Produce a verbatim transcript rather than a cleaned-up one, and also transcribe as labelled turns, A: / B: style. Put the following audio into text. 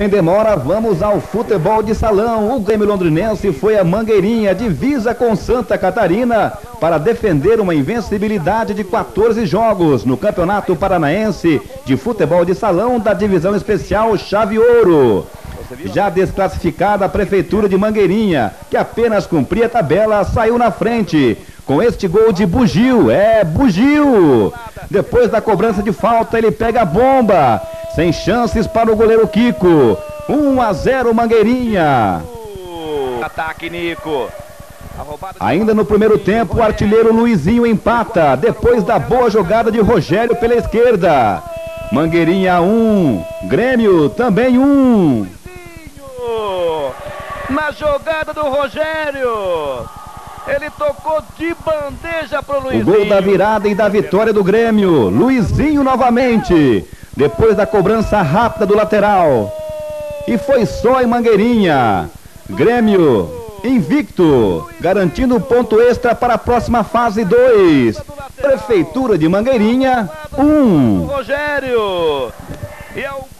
A: sem demora, vamos ao futebol de salão. O Grêmio Londrinense foi a Mangueirinha, divisa com Santa Catarina, para defender uma invencibilidade de quatorze jogos no Campeonato Paranaense de Futebol de Salão da Divisão Especial Chave Ouro. Já desclassificada a Prefeitura de Mangueirinha, que apenas cumpria a tabela, saiu na frente com este gol de Bugio. É, Bugio! Depois da cobrança de falta, ele pega a bomba. Sem chances para o goleiro Kiko. um a zero Mangueirinha.
B: Ataque, Nico.
A: Ainda no primeiro tempo, o artilheiro Luizinho empata, depois da boa jogada de Rogério pela esquerda. Mangueirinha um, Grêmio também um.
B: Na jogada do Rogério, ele tocou de bandeja pro Luizinho.
A: O gol da virada e da vitória do Grêmio. Luizinho novamente, depois da cobrança rápida do lateral. E foi só em Mangueirinha. Grêmio invicto, garantindo ponto extra para a próxima fase dois. Prefeitura de Mangueirinha um.
B: Rogério. E é o